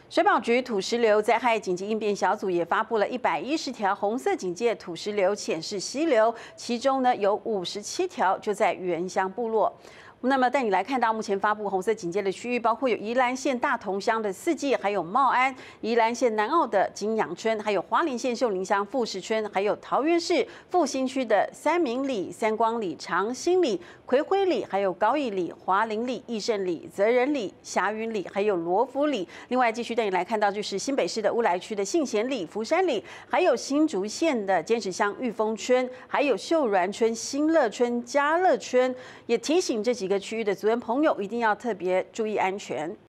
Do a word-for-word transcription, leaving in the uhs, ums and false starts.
水保局土石流灾害紧急应变小组也发布了一百一十条红色警戒土石流浅势溪流，其中呢有五十七条就在原乡部落。 那么带你来看到目前发布红色警戒的区域，包括有宜兰县大同乡的四季，还有茂安；宜兰县南澳的金阳村，还有花莲县秀林乡富士村，还有桃园市复兴区的三明里、三光里、长兴里、葵辉里，还有高义里、华林里、义盛里、泽仁里、霞云里，还有罗福里。另外，继续带你来看到就是新北市的乌来区的信贤里、福山里，还有新竹县的尖石乡玉峰村，还有秀峦村、新乐村、嘉乐村，也提醒这几个区域的族人朋友一定要特别注意安全。